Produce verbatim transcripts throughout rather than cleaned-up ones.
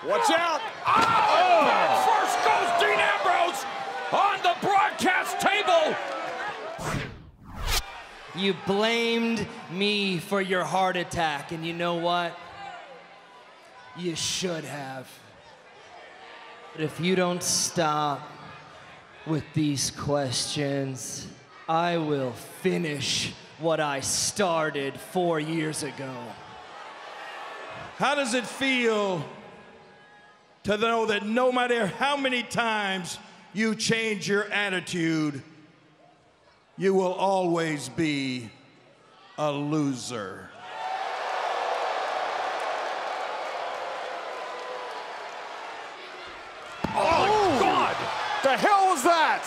Watch out! Oh! oh. First goes Dean Ambrose on the broadcast table. You blamed me for your heart attack, and you know what? You should have. But if you don't stop with these questions, I will finish what I started four years ago. How does it feel to know that no matter how many times you change your attitude, you will always be a loser? Oh, my God! The hell was that?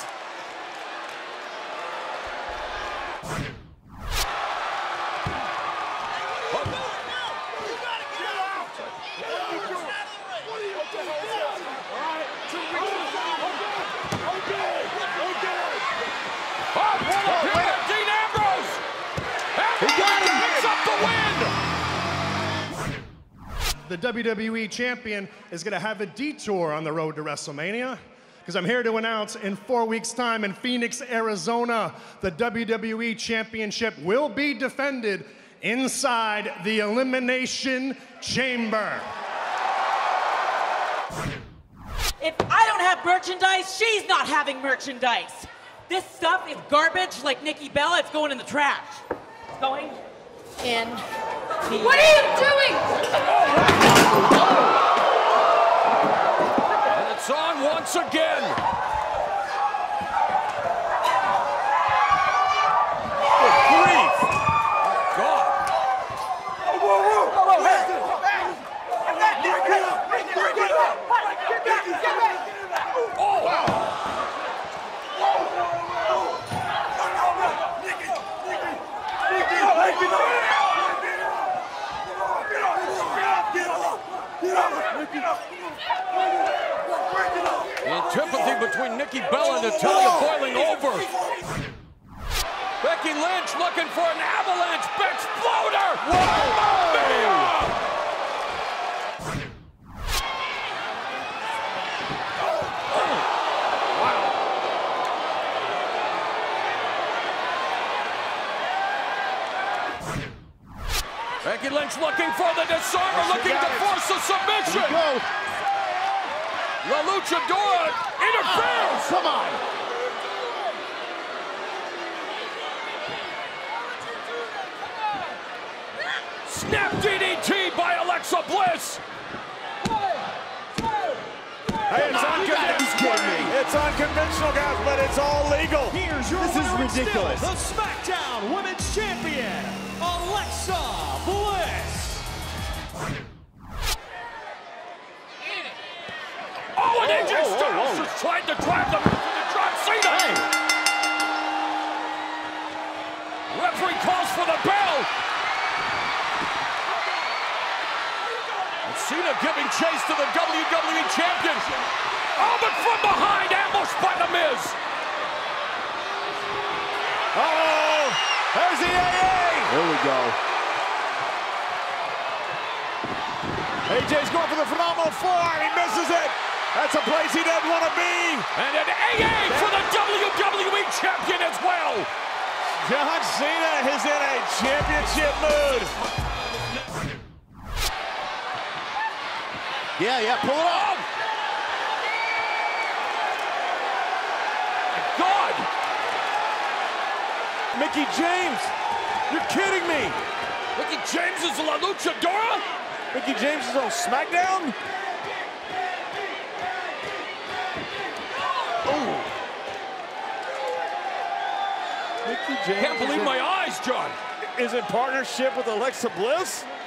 The W W E champion is going to have a detour on the road to WrestleMania, because I'm here to announce in four weeks' time in Phoenix, Arizona, the W W E championship will be defended inside the Elimination Chamber. If I don't have merchandise, she's not having merchandise. This stuff is garbage like Nikki Bella. It's going in the trash. It's going in the... What are you doing? And it's on once again. Good grief. Oh, God. Whoa, whoa, whoa. Whoa, hey. Break it up. Break it up. Oh. The antipathy between Nikki Bella and Natalya boiling over. Becky Lynch looking for an avalanche exploder. Mamma mia! Becky Lynch looking for the disarmer, looking to force a submission. La Luchadora interferes. Oh, come on. Snap D D T by Alexa Bliss. Hey, it's unconventional. It's unconventional, guys, but it's all legal. Here's your this is ridiculous. Still, the SmackDown Women's Champion, Alexa Bliss. Oh, and A J Styles has tried to drive them into the John Cena. Hey. Referee calls for the bell. And Cena giving chase to the W W E Champion. Oh, but from behind, ambushed by The Miz. Uh-oh, there's the A A. Here we go. A J's going for the phenomenal forearm. He misses it. That's a place he doesn't want to be. And an A A for the W W E Champion as well. John Cena is in a championship mood. Yeah, yeah, pull it off. My God. Mickie James, you're kidding me. Mickie James is La Luchadora? Mickie James is on SmackDown? Oh. Mickie James. Can't believe my eyes, John. Is in partnership with Alexa Bliss?